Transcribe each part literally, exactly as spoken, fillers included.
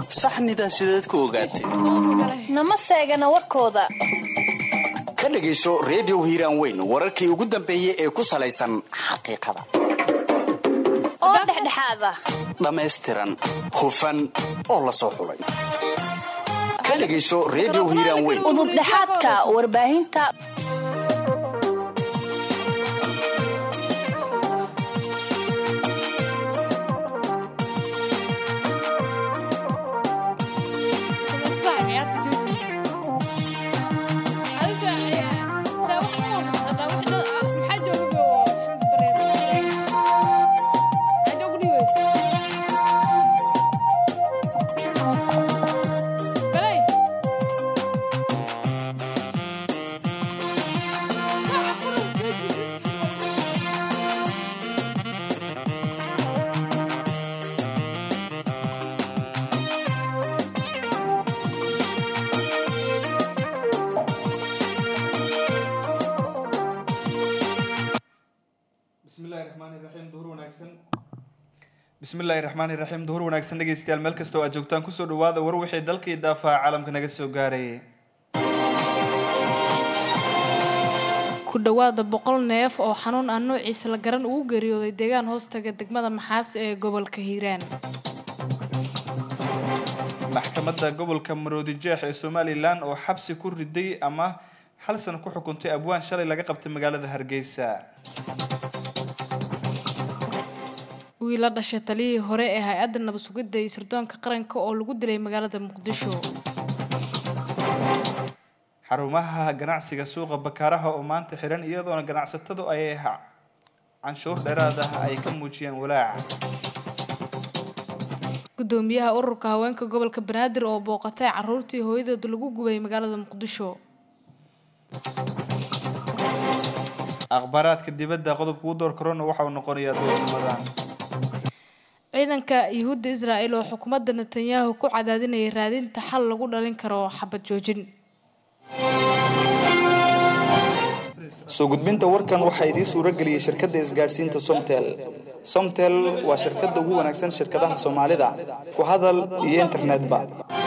sax nidaam sideed ku ogaatay nama seegana warkooda ka dhageyso radio hiiraan weyn wararkii ugu dambeeyay ee ku salaysan xaqiiqada oo dhexdhexaada dhameystiran hufan oo la soo xulay ka dhageyso radio hiiraan weyn udub dhexaadka warbaahinta bismillaahir rahmaanir rahiim duhur wanaagsan dhageystayaal meel kasta oo aad joogtaan ku soo dhawaada war wixii dalkii daafaca caalamka naga soo gaaray ku dhawaada boqol neef oo xanuun aan noociisa la garan ugu geeriyooday deegaan hoostaga degmada Maxaas ee gobolka Hiiraan maxkamadda gobolka Maroodi Jeex ee Soomaaliland oo xabsi ku riday ama hal san ku xukuntay abwaan shalay laga qabtay magaalada Hargeysa wiila dhashay taliyii hore ee hay'adda nabad sugidda iyo sirdoonka qaranka oo lagu dilay magaalada Muqdisho xarumaha ganacsiga suuqa Bakaaraha oo maanta xiran iyadoo ganacsatadu ay canshuur dheeraad ah ay ka muujiyeen walaac gudoomiyaha ururka haweenka gobolka Banaadir oo booqatay caruurtii hooyadood lagu gubay magaalada Muqdisho akhbaraadka dibadda qodobka ugu door korona waxa uu noqonayaa doornimadan ciidanka Yuhuudda Israa'iil oo xukuumadda Netanyahu ku cadaadinayay raadinta xal lagu dhalin karo xabad joojin soo gudbinta warkan waxa idin suura galiyay shirkadda isgaarsiinta Somtel Somtel waa shirkadda ugu wanaagsan shirkadaha Soomaalida ku hadal iyo internetba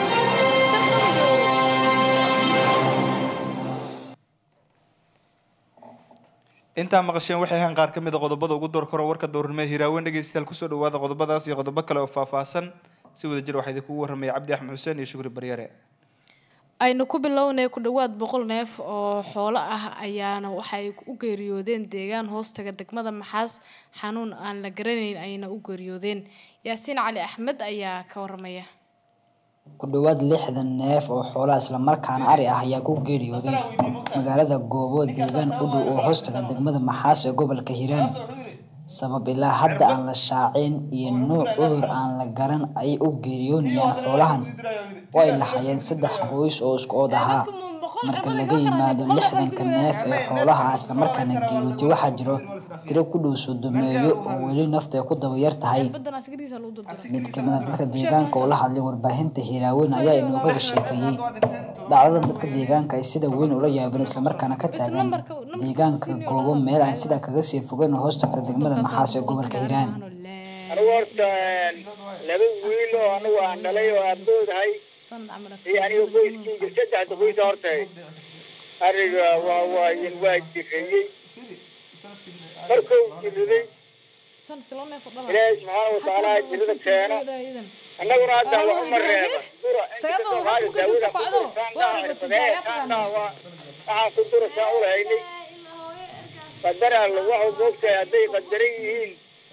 inta maqasheen waxay ahaan qaar kamid ah qodobada ugu door karo warka doornimo Hiiraawen dhageystayaal ku soo dhawaada qodobadaas iyo qodobo kale oo faahfaahsan si wada jir waxa idin kugu warramay Cabdi Axmed Xuseen iyo Shukri Baryare aynu ku bilownay ku dhawaad boqol neef oo xoolo ah ayaana waxay u geeriyoodeen deegaan hoostaga degmada Maxaas xanuun aan la garanayn ayna u geeriyoodeen Yaasiin Cali Axmed ayaa ka warramaya ku dhawaad lixdan neef oo xoolaha isla markaana ari ah ayaa ku geeriyooday magaalada Goobo deegaan u dhow oo hoostaga degmada Maxaas ee gobolka Hiiraan sabab ilaa hadda aan la shaacin iyo nooc cudur aan la garan ay u geeriyoonayaan xoolahan way lahaayeen saddex qoys oo isku ood ahaa marka laga yimaado lixdanka neef ee xoolaha isla markaana geeriyootay waxaa jiro tiro ku dhow sodomeeyo oo weli nafta ku daba yar tahay mid ka mid ah dadka deegaanka oo la hadlay warbaahinta Hiiraawen ayaa inooga sheekeeyay dhacdada dadka deegaanka ay sida weyn ula yaabeen isla markaana ka taagan deegaanka Goobo meel aan sida kaga sii fogeyn hoostaga degmada Maxaas ee gobolka Hiiraan anigu horta laba wiil oo anigu aan dhalay oo aaboodahay يعني يقول كي جسد تقول دارته أرجع وواين واجفي مركو كذي إلى سبحانه وتعالى جل كأنه أنا وراد وعمر سيدنا هذا داود أقول كان ده كان ده وأنا كنت رسول هيني قدر الله وقت هذي قدرين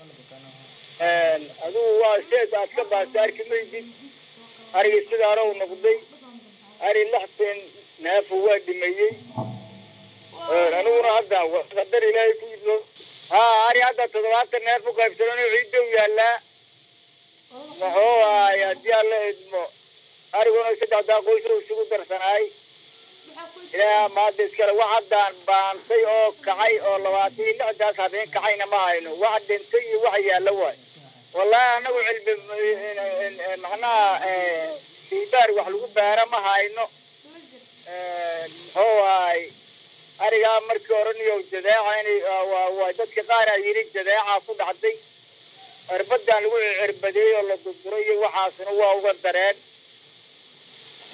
أدو واشيء أتكبر سارك ميجي أري السدارة ونقضي أري لحظين نافو وادميي أنا وراد وقدر إلهي كله ها أري هذا تدوات نافو كيفترون عيدو يلا ما هو يا ديال إدمو أري وانا سدادا قويسو شو درسناي إلى ما دسكر واحد دان بان سي أو كعي أو لواتي لا داس هذين كعينا ما هينو واحد دين سي واحد يلوي والله أنا وعلب معنا في دار وحلو بارا ما هاينو هو أرجع مركورني وجذاع يعني وجدت كقارة يريد جذاع فوق عدي أربد عن وعربدي ولا الدكتورية وحاسن وهو الدراد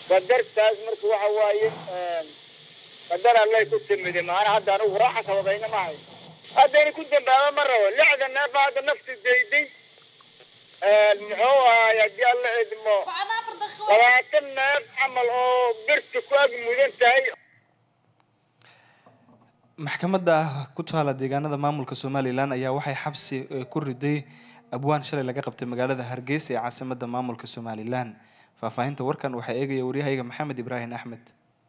qadartaas marka waxa waaye qadar allay ku timide maana hadda anigu raaxa ka wadayna maahay haddayna ku dambaaba ma rabo lixda neef hadda nafti dayday muxuu ahaay haddii alla idmo labaatan neef camal oo birta ku ag mudan tahay. maxkamadda ku taala deegaanada maamulka Somaliland ayaa waxay xabsi ku riday abwaan shalay laga qabtay magaalada Hargeysa ee caasimadda maamulka Somaliland. faahfaahinta warkan waxaa eegaya wariyahayga Maxamed Ibrahim Axmed.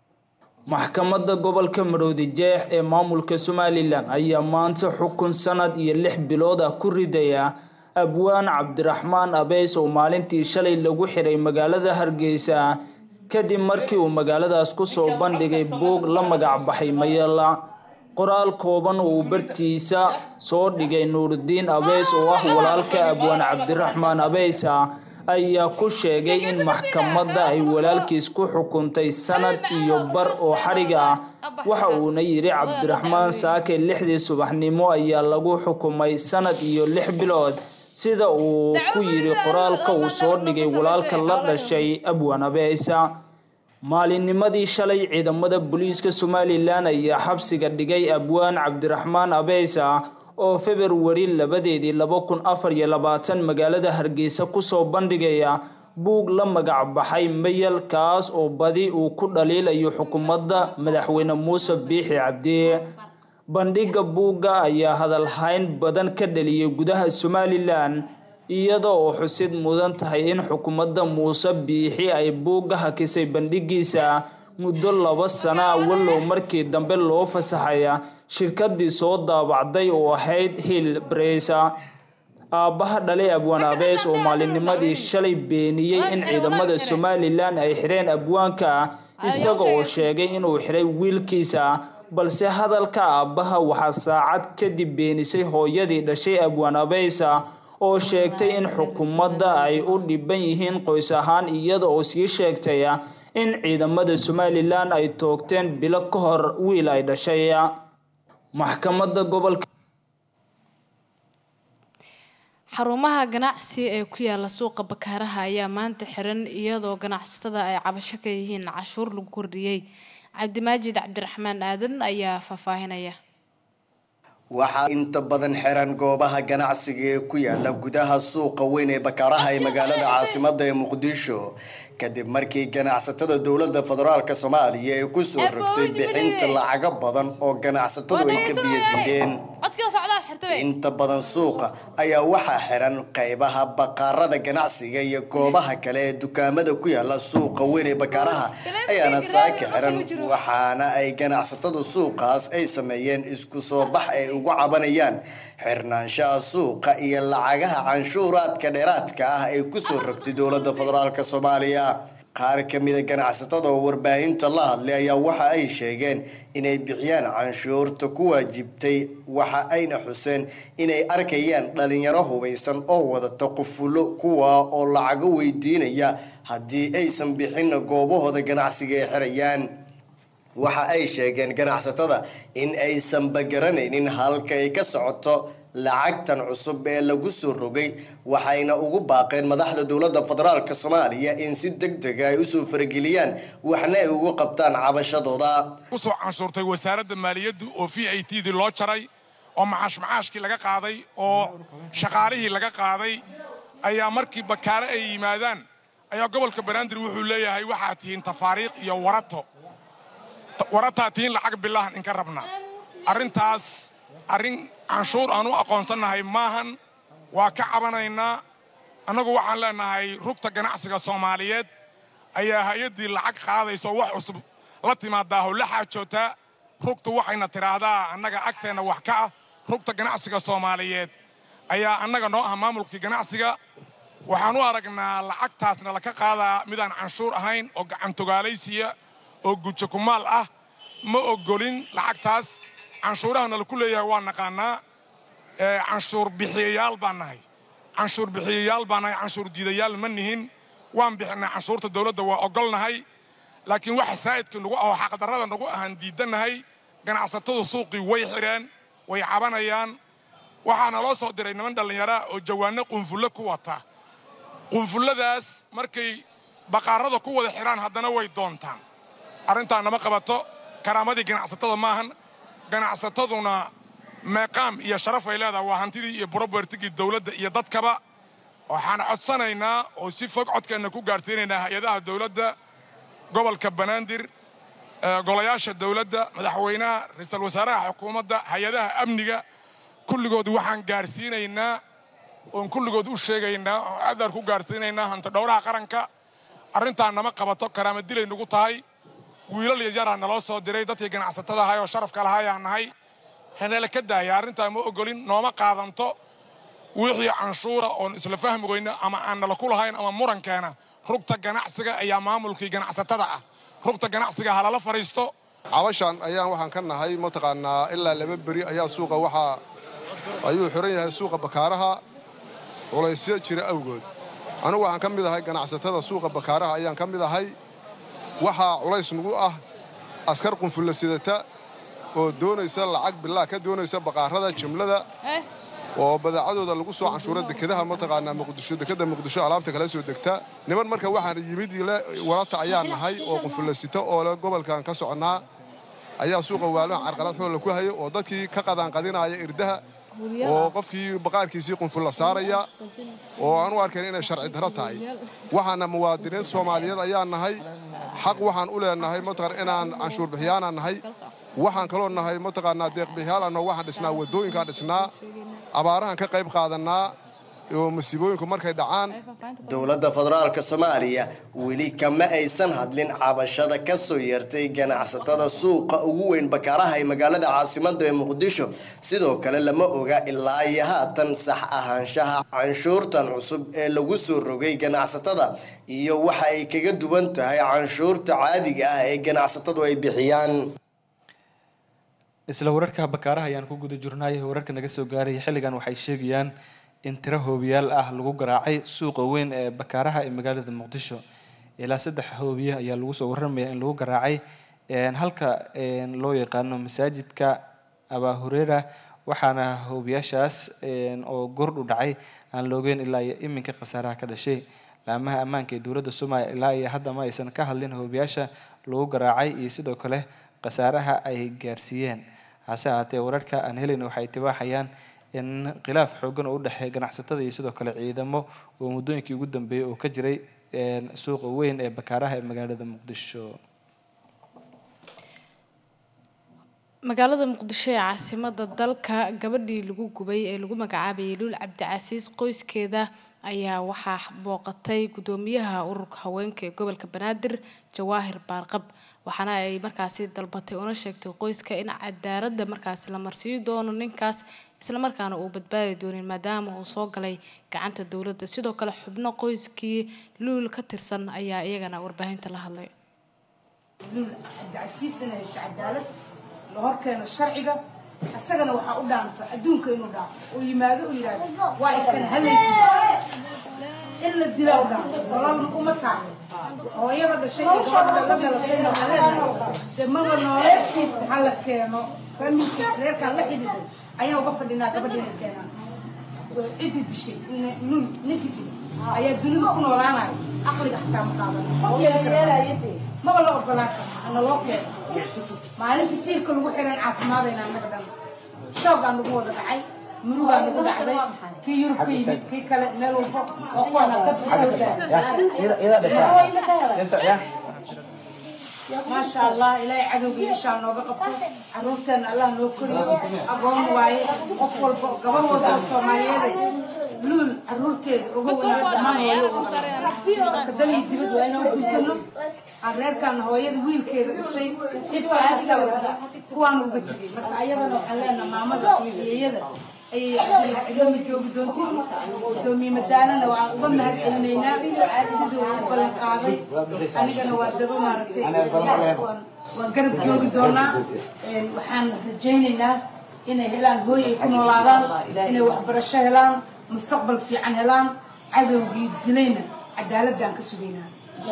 maxkamadda gobolka Maroodi Jeex ee maamulka Somaliland ayaa maanta xukun sanad iyo lix bilood ah ku ridaya abwaan Cabdiraxmaan Abeys oo maalintii shalay lagu xiray magaalada Hargeysa kadib markii uu magaaladaas ku soo bandhigay buug la magac baxay Mayala. qoraal kooban oo bartiisa soo dhigay Nuurdiin Abeys oo ah walaalka abwaan Cabdiraxmaan Abeys ayaa ku sheegay in maxkamadda ay walaalkiis ku xukuntay sanad iyo bar oo xarig ah. waxa uu na yiri Cabdiraxmaan saake lixdii subaxnimo ayaa lagu xukumay sanad iyo lix bilood sida uu ku yiri qoraalka uu soo dhigay walaalka la dhashay abwaan Abeys. maalinnimadii shalay ciidamada booliiska Somaliland ayaa xabsiga dhigay abwaan Cabdiraxmaan Abeys oo February labadeedii laba kun afar iyo labaatan magaalada Hargeysa ku soo bandhigaya buug la magac baxay Mayal kaas oo badi uu ku dhaliilayo xukuumadda madaxweyne Muuse Biixi Cabdi. bandhiga buugga ayaa hadal hayn badan ka dhaliyay gudaha Somaliland iyadoo oo xusid mudan tahay in xukuumadda Muuse Biixi ay buugga hakisay bandhigiisa muddo laba sano walow markii dambe loo fasaxaya shirkadii soo daabacday oo ahayd Hill Press. aabaha dhalay abwaan Abeys oo maalinnimadii shalay beeniyay in ciidamada Somaliland ay xireen abwaanka isaga oo sheegay inuu xiray wiilkiisa balse hadalka aabaha waxa saacad kadib beenisay hooyadii dhashay abwaan Abeys oo sheegtay in xukuumadda ay u dhiban yihiin qoys ahaan iyada oo sii sheegtay in ciidamada Somaliland ay toogteen bilo ka hor wiil ay dhashay. maxkamadda gobolka xarumaha ganacsi ee ku yaala suuqa Bakaaraha ayaa maanta xiran iyadoo ganacsatada ay cabasho ka yihiin cashuur lagu kordhiyay. Cabdimaajid Cabdiraxmaan Aadan ayaa faahfaahinaya. waxaa inta badan xiran goobaha ganacsiga ee ku yaala gudaha suuqa weyn ee Bakaaraha ee magaalada caasimadda ee Muqdisho kadib markii ganacsatada dowladda federaalka Soomaaliya ay ku soo rogtay bixinta lacag badan oo ganacsatadu ay ka biyadeen. inta badan suuqa ayaa waxaa xiran qaybaha baqaarada ganacsiga iyo goobaha kale ee dukaamada ku yaala suuqa weyn ee Bakaaraha ayaana saaka xiran waxaana ay ganacsatadu suuqaas ay sameeyeen isku soo bax ay ugu cabanayaan xirnaanshaha suuqa iyo lacagaha canshuuraadka dheeraadka ah ay ku soo rogtay dowladda federaalka Soomaaliya. qaar ka mid ah ganacsatada oo warbaahinta la hadlay ayaa waxa ay sheegeen inay bixiyaan canshuurta ku waajibtay waxa ayna xuseen inay arkayaan dhalinyaro hubeysan oo wadata qufulo kuwa oo lacag weydiinaya haddii aysan bixin goobahooda ganacsiga ay xirayaan. waxa ay sheegeen ganacsatada in aysan bagaranaynin halka ay ka socoto lacagtan cusub ee lagu soo rogay waxayna ugu baaqeen madaxda dowladda federaalka Soomaaliya in si degdeg ah ay u soo farageliyaan waxna ay ugu qabtaan cabashadooda. ku soo canshuurtay wasaaradda maaliyadda oo V A T dii loo jaray oo macaash macaashkii laga qaaday oo shaqaalihii laga qaaday ayaa markii Bakaare ay yimaadaan ayaa gobolka Banaadir wuxuu leeyahay waxa tihiin tafaariiq iyo warato warataa tiin lacag bilahan in ka rabna. arrintaas arrin canshuur aan u aqoonsanahay maahan waa ka cabanaynaa. annagu waxaan leenahay rugta ganacsiga Soomaaliyeed ayaa hay'adii lacag qaadayso wax cusub la timaadaa oo la xaajoota rugtu waxayna tiraahdaa annaga agteena wax ka ah rugta ganacsiga Soomaaliyeed ayaa annaga noo ah maamulkii ganacsiga waxaan u aragnaa lacagtaasna la ka qaadaa midaan canshuur ahayn oo gacan togaalaysiya oo gujo kumaal ah ma ogolin lacagtaas canshuurahana la ku leeyahay waa naqaanaa ee canshuur bixiyayaal baan nahay canshuur bixiyayaal baan nahay canshuur diidayaal ma nihin waan bixinaa canshuurta dawladda waa ogolnahay laakiin waxa saa'idka nagu ah xaq darrada nagu ahan diidanahay ganacsatadu suuqii way xireen way cabanayaan waxaana loo soo diray niman dhalinyaro oo jawaano qunfulo ku wata qunfuladaas markay baqaarada ku wada xiraan haddana way doontaan arrintaa nama qabato karaamadii ganacsatada maahan ganacsataduna meeqaam iyo sharaf ay leedahay waa hantidii iyo propertigii dawladda iyo dadkaba waxaan codsanaynaa oo si fog codkeenna ku gaarsiinaynaa hay-adaha dawladda gobolka banaadir golayaasha dawladda madaxweynaha ra'iisul wasaaraha xukuumadda hay-adaha amniga kulligood waxaan gaarsiinaynaa oon kulligood u sheegaynaa oo adar ku gaarsiinaynaa hanta dhowraha qaranka arrintaa nama qabato karaama dilay nagu tahay wiilal yaryara naloo soo diray dadkii ganacsatada ahay oo sharafka lahaa ayaan nahay hanala ka daaya arrintaa ma ogolin nooma qaadanto wixii canshuura oon isla fahmi weyno ama aan nala ku lahayn ama murankeena rugta ganacsiga ayaa maamulkii ganacsatada ah rugta ganacsiga halala fariisto cabashan ayaan waxaan ka nahay mataqaanaa ilaa laba beri ayaa suuqa waxaa ayuu xiran yahay suuqa bakaaraha culaysyo jira awgood anigu waxaan ka mid ahay ganacsatada suuqa bakaaraha ayaan ka mid ahay waxaa culays nagu ah askar qunfulla sidata oo doonaysa lacag bilaa ka doonaysa baqaarada jumlada oo badaacadooda lagu soo canshuuro dekedaha mataqaanaa muqdisho dekeda muqdisho alaabta kala soo degta niman marka waxaan yimid walata ayaan nahay oo qunfulla sita oo le gobolkan ka soconnaa ayaa suuqa waaloon carqalad xoola ku hayay oo dadkii ka qadaanqadinaya irdaha oo qofkii baqaarkiisii qunfulla saaraya oo aan u arkayn inay sharci darro tahay waxaana muwaadiniin soomaaliyeed ayaan nahay xaq waxaan u leenahay mataqaan inaan canshuur bixiyaanaan nahay waxaan kaloo nahay mataqaanaa deeq bixiyaalanoo waxaan dhisnaa waddooyinkaan dhisnaa abaarahan ka qayb qaadanaa oo masiibooyinku markay dhacaan dowladda federaalka Soomaaliya weli kama aysan hadlin cabashada ka soo yeertay ganacsatada suuqa ugu weyn bakaaraha ee magaalada caasimadda ee Muqdisho sidoo kale lama oga ilaa iyo haatan sax ahaanshaha canshuurtan cusub ee lagu soo rogay ganacsatada iyo waxa ay kaga duwan tahay canshuurta caadiga ah ee ganacsatadu ay bixiyaan isla wararka bakaaraha ayaan ku guda jirnay wararka naga soo gaaray xilligan waxay sheegayaan in tiro hoobiyaal ah lagu garaacay suuqa weyn ee bakaaraha ee magaalada Muqdisho ilaa saddex hoobiye ayaa lagu soo waramayaa in lagu garaacay een halka een loo yaqaano masaajidka Aba Hurayra waxaana hoobiyaashaas een oo gord u dhacay aan loogeen ilaa iminka khasaaraha ka dhashay laamaha ammaanka ee dowladda Soomaaliya ilaa iyo hadda ma aysan ka hadlin hoobiyaasha lagu garaacay iyo sidoo kale khasaaraha ay gaarsiiyeen hase ahaatee wararka aan helin waxay tibaaxayaan in khilaaf xoogan oo u dhaxeeya ganacsatada iyo sidoo kale ciidamo oo muddooyinkii ugu dambeeyay oo ka jiray suuqa weyn ee bakaaraha ee magaalada Muqdisho magaalada Muqdisho ee caasimadda dalka gabadhii lagu gubay ee lagu magacaabay Luul Cabdicasiis qoyskeeda ayaa waxaa booqatay gudoomiyaha ururka haweenka ee gobolka Banaadir Jawaahir Baarqab waxaana ay markaasi dalbatay una sheegtay qoyska in cadaaladda markaasi la marsiin doono ninkaas isla markaana uu badbaadi doonin maadaama uu soo galay gacanta dawladda sidoo kale xubno qoyskii Luul ka tirsan ayaa iyagana warbaahinta la hadlay Luul Cabdicasiisna ay cadaalad la horkeeno sharciga asagana waxa u dhaanta adduunka inuu dhaafo oo yimaado oo yiraahdo waa kan halay in la dilo oo dhaafo nolol uma tahay hooyada dhashay iyo gabadha la dhalatay nololeed jamada nololeed hal keeno familka reerka la xidhiidhay ayaa uga fadhinaa gabadheena keenan cidi dishay Luul ninkii ayaa dunida ku noolaanay aqliga xataa ma qaadan ma wala ogolaa ana loo keeno maalinta tiirka lagu xiran caafimaadayna naga dhan shoogaan lagu wada dhacay murugaan lagu dhacday kii Yurub ka yimid kii kale meel walba oo kuwana ka fushay ما شاء الله إلهي عدو بيشان نوقف عروتنا الله نوكري أقوم واي أفضل قبل وضع الصومالية لول عروتي وقونا ما هي كدلي يدبد وأنا وقلتنا الرئيس كان هو يدويل كذا الشيء يفعل السورة كوان وقتلي مثل أيضا وحلنا ما مضى في يده أي دومي جوج دونتي دومي مدانا لو عقبنا هالكلمينا سدوا ولا قاضي أنا كنا وادبوا مرتين وقرب جوج دونا وحن جينا إن هلان هو يكون لادان إن وحبر الشهلان مستقبل في عن هلان عدو جدلينا عدالة دان كسبينا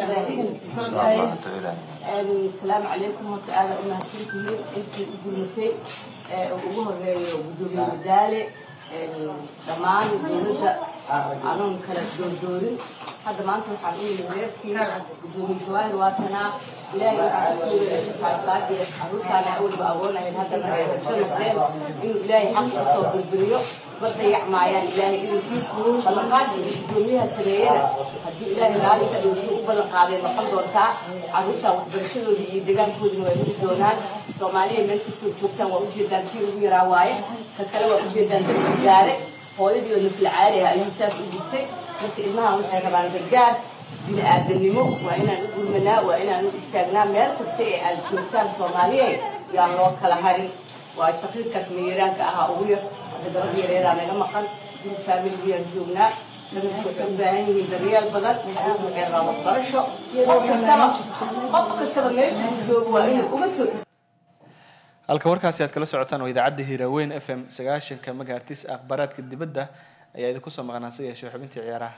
السلام عليكم وتعالى ومهتمين أنت قلتي ugu horeeyo gudoomiye madaale dhamaan dowladda anoon kala doordoorin hadda maanta waxaan u yimid reerkii gudoomiye jawaahir waatanaa ilaahay waxaan ku leeyahay subxaana qaadiya carruurtaana awalba agoonahayd haddana ay rajo noqdeen inuu ilaahay xaq u soo burburiyo ma dayacmaayaan ilaahay idinkiis ballanqaadkii gudoomiyaha sameeyana haddii ilaahay raalli ka dhigo si u ballanqaaday noqon doontaa carruurtaan waxbarashadoodii iyo deegaankoodina waa heli doonaan soomaaliya meel kastoo joogtaan waa ujeedaan kii ugu yaraa waaye ka kale waa ujeedaan dadkii gaare hooyadii oo naflacaaliha ayuu saas u dhigtay marka ilmahan waxay rabaan gargaar bini aadanimo waa inaan u gurmanaa waa inaan u istaagnaa meel kasta ee aad joogtaan soomaaliya yaan loo kala harin waa faqiirkaas meeyaraanka ahaa ugu yar hadda gabadh yareedaa naga maqan guri faamiliyaan joognaa familku waxay u baahan yihiin daryeel badan carruurtu waxay rabaan waxbarasho qof kastaba qof kastaba meesha uu joogo waa inuu uga soo halka warkaasi aad kala socotaan waa idaacadda hiiraaweyn f m sagaashanka magaartis akhbaaraadka dibadda ayaa idinku soo maqnaan si yeeshay xubintii ciyaaraha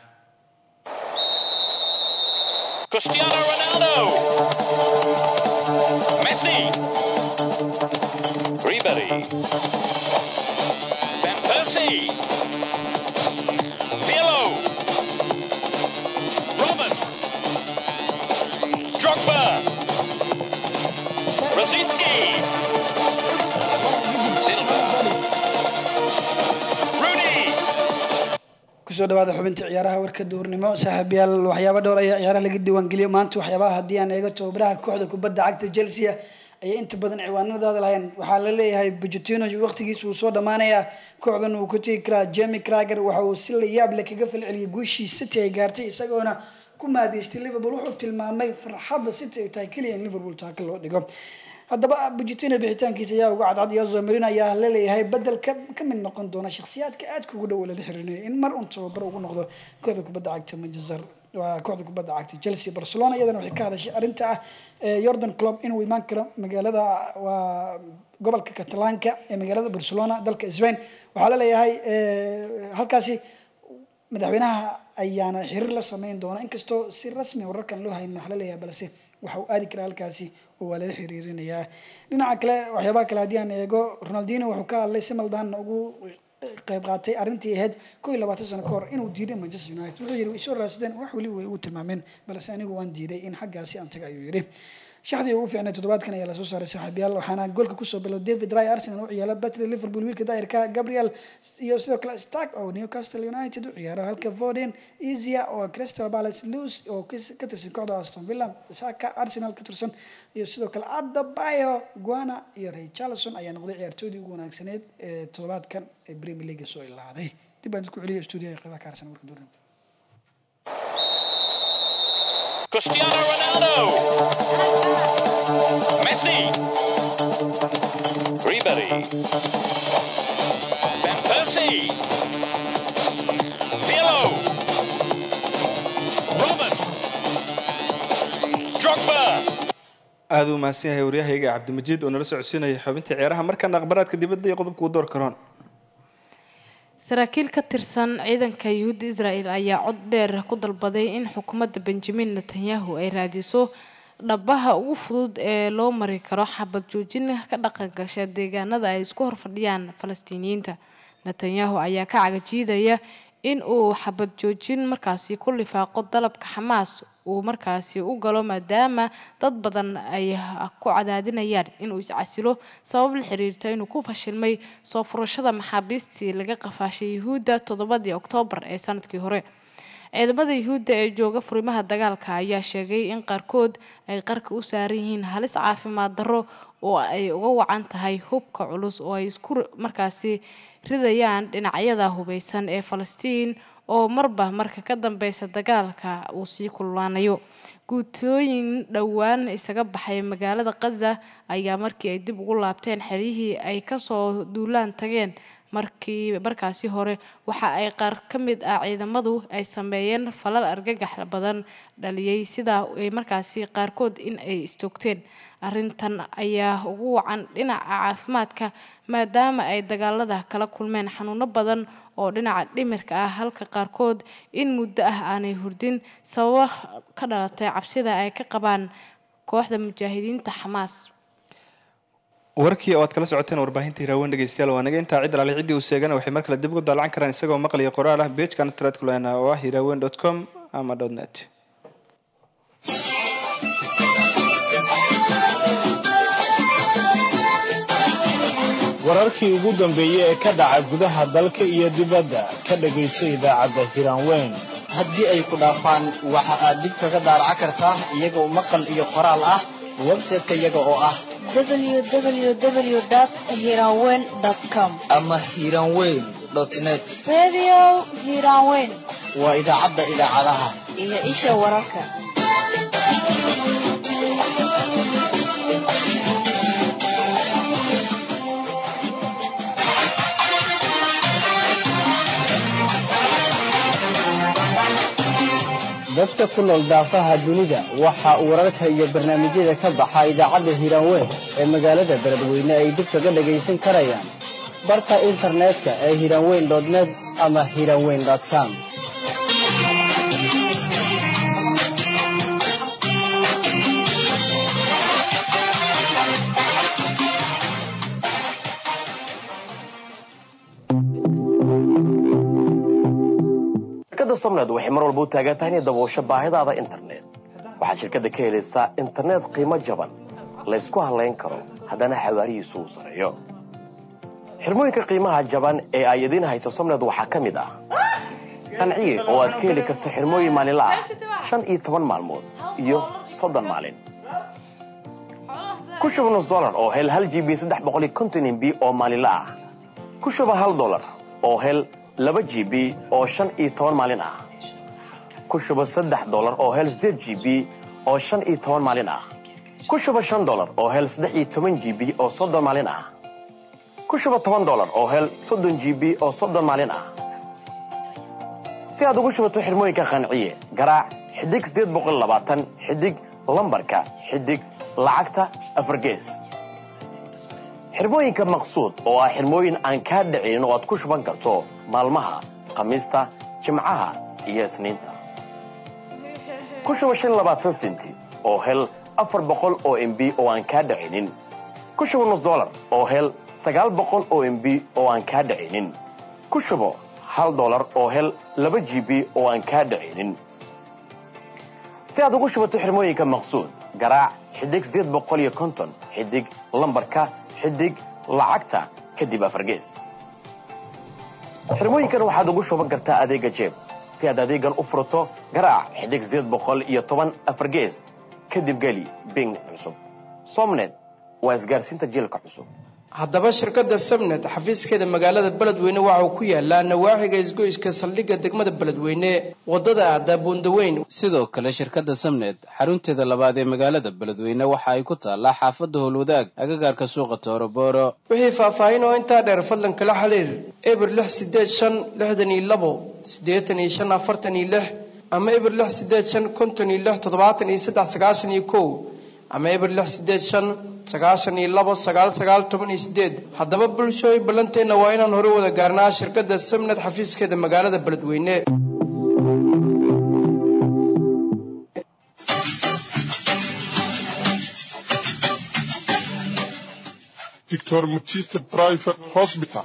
Cristiano Ronaldo, Messi, Ribery, Van Persie, Pirlo, Robin, Drogba, Rosicki, Silva, Rooney. kusoo dhawaada xubinta ciyaaraha warka duurnimo saaxiibayaal waxyaabo dhowr ayaa ciyaaraha laga diiwaangeliyo maanta waxyaabaha haddii aan eego tababaraha kooxda kubadda cagta Chelsea ayay inta badan ciwaanadaada lahayn waxaa la leeyahay Pochettino waqtigiisa uu soo dhamaanayaa kooxdan uu ku tagi karaa Jamie Carragher waxa uu si la yaab leh kaga falceliyay guushii City ay gaartay isagoona ku maadiistay Liverpool wuxuu tilmaamay farxadda City ay tahay kaliya in Liverpool taakal loo dhigo haddaba Pochettino bixitaankiisa ayaa uga cadcad Jose Mourinho ayaa la leeyahay bedel ka ka mid noqon doona shakhsiyaadka aad ugu dhow la xiriirinayo in mar un tababar ugu noqdo kooxda kubadda cagta Manchester waa kooxda kubadda cagta Chelsea Barcelona iyadana waxay ka hadashay arrinta ah Jurgen Klopp inuu imaan karo magaalada waa gobolka Catalonia ee magaalada Barcelona dalka Spain waxaa la leeyahay halkaasi madaxweynaha ayaana xiriir la sameyn doona inkastoo si rasmi wararkan loo haynin waxa la leeyahay balse waxa uu aadi karaa halkaasi oo waa lala xiriirinayaa dhinaca kale waxyaabaha kale haddii aan eego Ronaldinho wuxuu ka hadlay si maldan ugu qayb qaatay arrintii ahayd kow iyo labaatan sano ka hor inuu diiday Manchester United wuxuu yiri way soo raadsadeen wax wali way ugu tilmaameen balse anigu waan diiday in xaggaasi aan taga ayuu yiri shaxdii ugu fiicnay toddobaadkan ayaa la soo saaray saaxiibayaal waxaana goolka ku soo bilowday David Raya Arsenal u ciyaara Burnley Liverpool wiilka daayirka Gabriel iyo sidoo kale Stark oo Newcastle United u ciyaara halka Foden Ezia oo Crystal Palace Lewis oo ka tirsan kooxda Aston Villa Saka Arsenal ka tirsan iyo sidoo kale Adebayo Guana iyo Richarlison ayaa noqday ciyaartoydii ugu wanaagsaneed ee toddobaadkan ee Premier League soo ilaaday dib aan ku celiyay studio qeybaha ka Arsenal warka duurnimo Cristiano Ronaldo, Messi, Ribery, Van Persie, Pirlo, Robin, Drogba. aad u mahadsan yahay waryahayga Cabdimajiid oo nala socodsiinaya xubinta ciyaaraha markan akhbaaraadka dibadda iyo qodobka u door karoon saraakiil ka tirsan ciidanka yuhuudda Israel ayaa cod dheer ku dalbaday in xukuumadda Benjamin Netanyahu ay raadiso dhabaha ugu fudud ee loo mari karo xabad joojin ka dhaqan gasha deegaanada ay isku horfadhiyaan Falastiiniyiinta Netanyahu ayaa ka cagajiidaya in uu xabad joojin markaasi ku lifaaqo dalabka Xamaas uu markaasi u galo maadaama dad badan ay ku cadaadinayaan inuu iscasilo sabab la xiriirta inuu ku fashilmay soo furashada maxaabiistii laga qafaashay Yuhuudda toddobadii Oktoobar ee sanadkii hore ciidamada Yuhuudda ee jooga furimaha dagaalka ayaa sheegay in qaarkood ay qarka u saaran yihiin halis caafimaad darro oo ay uga wacan tahay hubka culus oo ay isku markaasi ridayaan dhinacyada hubeysan ee Falastiin oo marba marka ka dambeysa dagaalka uu sii kululaanayo guutooyin dhowaan isaga baxay magaalada Gaza ayaa markii ay dib ugu laabteen xerihii ay ka soo duulaan tageen markii markaasi hore waxa ay qaar ka mid ah ciidamadu ay sameeyeen falal argagax badan dhaliyay sida ay markaasi qaarkood in ay istoogteen arrintan ayaa ugu wacan dhinaca caafimaadka maadaama ay dagaalada kala kulmeen xanuuno badan oo dhinaca dhimirka ah halka qaarkood in muddo ah aanay hurdin sabab ka dhalatay cabsida ay ka qabaan kooxda mujaahidiinta Xamaas warkii oo aad kala socoteen warbaahinta Hiiraawen dhageystayaal waa naga intaa cid alaali cidii uu sheegana waxay mar kale dib ugu daalan karaan isagoo maqal iyo qoraal ah page-kan internet ku leenahay oo ah hiiraawen dot com ama .net. wararkii ugu dambeeyay ee ka dhaca gudaha dalka iyo dibadda ka dhageyso idaacadda Hiiraawen. haddii ay ku dhaafaan waxa aad dib kaga daaraca kartaa iyagoo maqal iyo qoraal ah website-ka iyaga oo ah w w w dot hiiraawen dot com ama hiiraawen dot net. radio hiiraawen waa idaacadda idaacadaha iyo isha wararka. dadka ku nool daafaha dunida waxa uu wararka iyo barnaamijyada ka baxa idaacadda Hiiraawen ee magaalada Beledweyne ay dib kaga dhageysan karayaan barta internetka ee hiiraawen dot net ama hiiraawen dot com. Somnad waxay mar walba u taagan tahay inay daboosho baahidaada internet. waxaad shirkadda ka helaysaa internet qiimo jaban la isku halayn karo haddana xawaarihiisu uu sareeyo. xirmooyinka qiimaha jaban ee ay idin hayso Somnad waxaa ka mid ah qanciye oo aad ka heli karto xirmooyin maalinle ah shan iyo toban maalmood iyo soddon maalin. ku shuba nus dollar oo hel hal G B saddex boqol iyo konton M B oo maalinle ah. ku shuba hal dollar oo hel laba G B oo shan iyo toban maalin ah. ku shuba saddex dollar oo hel sideed G B oo shan iyo toban maalin ah. ku shuba shan dollar oo hel saddex iyo toban G B oo soddon maalin ah. ku shuba toban dollar oo hel soddon G B oo soddon maalin ah. si aad ugu shubato xirmooyinka qanciye garaac xidig sideed boqol labaatan xidig lambarka xidig lacagta afar gees. xirmooyinka maqsuud oo ah xirmooyin aan ka dhicin oo aad ku shuban karto maalmaha khamiista jimcaha iyo isniinta. ku shuba shan iyo labaatan senti oo hel afar boqol oo M B oo aan ka dhicinin. ku shuba nus dollar oo hel sagaal boqol oo M B oo aan ka dhicinin. ku shubo hal dollar oo hel laba G B oo aan ka dhicinin. si aad ugu shubato xirmooyinka maqsuud garaac xidig sideed boqol iyo konton xidig lambarka xidig lacagta kadib afar gees. xirmooyinkan waxaad ugu shuban kartaa adeega jeeb. si aad adeegan u furto garaac xidig sideed boqol iyo toban afar gees kadib geli bing cusub. Somnet waa isgaarsiinta jiilka cusub. haddaba shirkadda Somnet xafiiskeeda magaalada Beledweyne waxa uu ku yaalaa nawaaxiga isgoyska saldhigga degmada Beledweyne wadada aada Buundaweyn. sidoo kale shirkadda Somnet xarunteeda labaad ee magaalada Beledweyne waxa ay ku taalaa xaafadda Howlwadaag agagaarka suuqa Toorobooro. wixii faahfaahin oo intaa dheer fadlan kala xiriir eber lix sideed shan lixdan iyo labo siddeetan iyo shan afartan iyo lix ama eber lix sideed shan konton iyo lix toddobaatan iyo saddex sagaashan iyo kow ama eber lix sideed shan sagaashan iyo labo sagaal sagaal toban iyo sideed. haddaba bulshooy ballanteena waa inaan hore wada gaarnaa shirkadda Somnet xafiiskeeda magaalada Beledweyne. Doctor Mutiste Private Hospital.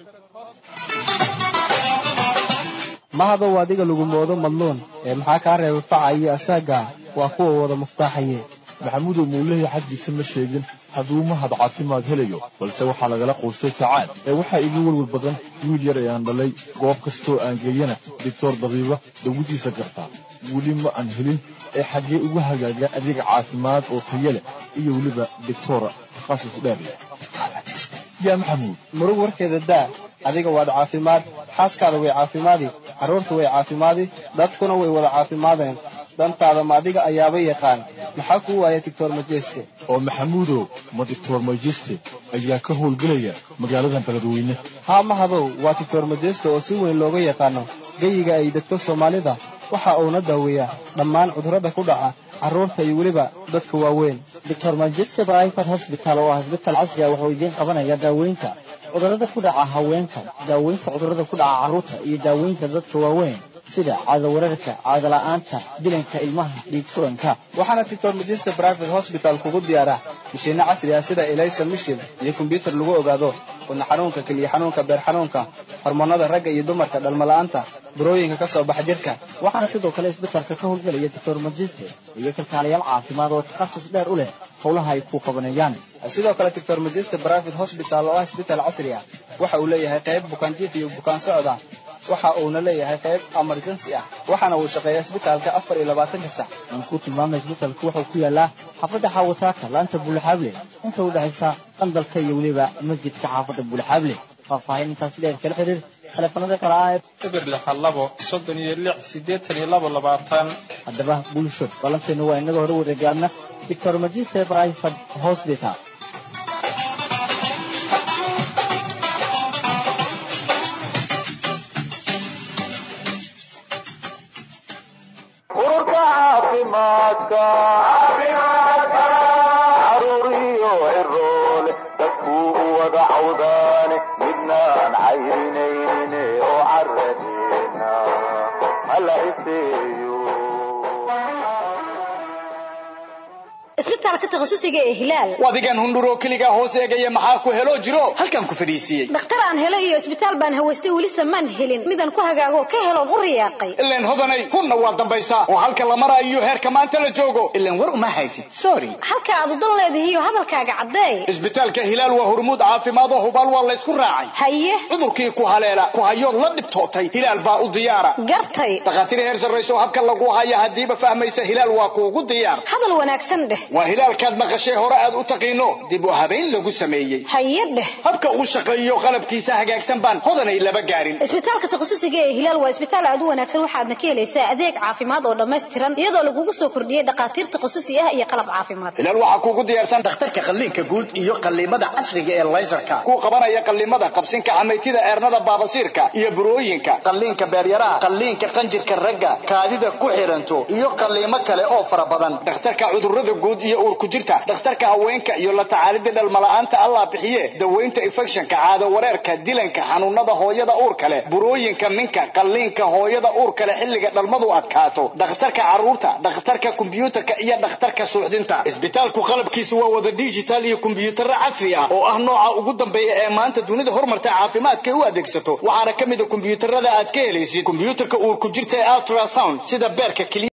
mahado adiga lagu moodo madluun ee maxaa ka reebay faca iyo asaaga waa kuwa wada muftaaxaye maxamuud muuleey xaqiisa ma sheegin hadduu mahad caafimaad helayo balse waxaa lagala quustay tacaal ee waxa igu walwal badan wiil yar ayaan dhalay goob kastoo aan geeyana doctor dabiiba dawadiisa gartaa weli ma aan helin ee xagee ugu hagaaga adeeg caafimaad oo tayo leh iyo weliba doctor takhasus dheer yaa maxamuud murug warkeeda daa adiga waad caafimaad xaaskaada way caafimaadi carruurta way caafimaadi dadkuna way wada caafimaadeen dantaada ma adiga ayaaba yaqaan maxaa kuu waaya doctor Majeste oo maxamuudo ma doctor Majeste ayaa ka howlgalaya magaalada Beledweyne. haa mahadow waa doctor Majeste oo si weyn looga yaqaano gayiga ay dadka Soomaalida waxa uu na daaweeyaa dhammaan cudurrada ku dhaca carruurta iyo weliba dadka waaweyn. doctor Majeste Private Hospital oo ah isbitaal casri ah wuxuu idin qabanaya daaweynta cudurrada ku dhaca haweenka, daaweynta cudurrada ku dhaca carruurta iyo daaweynta dadka waaweyn sida caado wararka, caado la'aanta, dilanka ilmaha, dhiig furanka. waxaana doctor Majeste Private Hospital kugu diyaara mishiino casri ah sida elaysa mishid iyo kombiyuutar lagu ogaado wadna xanuunka keliya xanuunka beer xanuunka hormoonada ragga iyo dumarka dhalmo la'aanta burooyinka ka soo baxa jirka waxaana sidoo kale isbitaalka ka howlgelaya doctor Majiste iyo kalkaaliyaal caafimaad oo takhasus dheer u leh howlaha ay ku qabanayaan sidoo kale doctor Majiste Private Hospital oo ah isbitaal casri ah waxa uu leeyahay qayb bukaan jiif iyo bukaan socda waxa uu leeyahay qayb emergency ah waxaana uu shaqeeyaa isbitaalka afar iyo labaatan saac aan ku tilmaamay isbitaalku wuxuu ku yaalaa xaafadda Xawataaka laanta Bulxaable inta u dhaxaysa qandalka iyo waliba masjidka xaafadda Bulxaable faahfaahin intaas dheer kala xiriir telefoonada kala ah eber lix labo soddon iyo lix siddeetan iyo labo labaatan haddaba bulsho balanteenu waa inaga hore wareegaana doctor Majiste Private Hospital isbitaalka takhasusiga ee Hilaal wadigan hunduro kaliya hoos eegaya maxaa ku helo jiro halkan ku fadhiisiyay dhakhtar aan helay iyo isbitaal baan hawaystay wali samaan helin midan ku hagaago ka helo u riyaaqay ilaan hodanay hunna waa dambaysa oo halka la marayo heerka maanta la joogo ilaan war uma haysid sorry halka aad u dan leedahay hadalkaaga cadeey isbitaalka Hilaal waa hormuud caafimaad oo hubaal waa la isku raacay haye cudurkii ku haleela ku hayo la dhibtootay Hilaal baa u diyaara gartay dhaqaatiir heer sarreeyo habka lagu hayo hadiiba fahmaysa Hilaal waa kuugu diyaar hadal wanaagsan dheh waa Hilaalkaad maqashay hore aad u taqiino dib u habeyn lagu sameeyay hay'adda habka uu shaqeeyo qalabkiisa hagaagsan baan hodanay laba gaarin isbitaalka takhasusiga ee Hilaal waa isbitaal aad u wanaagsan waxaadna ka helaysaa adeeg caafimaad oo dhameystiran iyadoo lagugu soo kordhiyay dhaqaatiir takhasusi ah iyo qalab caafimaad Hilaal waxa kuugu diyaarsan dhakhtarka qalliinka guud iyo qalliimada casriga ee laserka ku qabanaya qalliimada qabsinka xameetida eernada baabasiirka iyo burooyinka qalliinka beeryaraha qalliinka qanjirka ragga kaadida ku xiranto iyo qalliimo kale oo fara badan dhakhtarka cudurrada guud iyo uur ku jirta dhakhtarka haweenka iyo la tacaalida dhalmala'aanta Allah bixiye daweynta infectionka caado wareerka dilanka xanuunada hooyada uurka leh burooyinka minka qalliinka hooyada uurka leh xilliga dhalmadu adkaato dhakhtarka caruurta dhakhtarka kombiyuutarka iyo dhakhtarka suuxdinta isbitaalku qalabkiisu waa wada digital iyo kombiyuutar casri ah oo ah nooca ugu dambeeya ee maanta dunida horumarta caafimaadka u adeegsato waxaana kamid ah kombiyuutarada aad ka helaysid kombiyuutarka uur ku jirta ultrasound sida beerka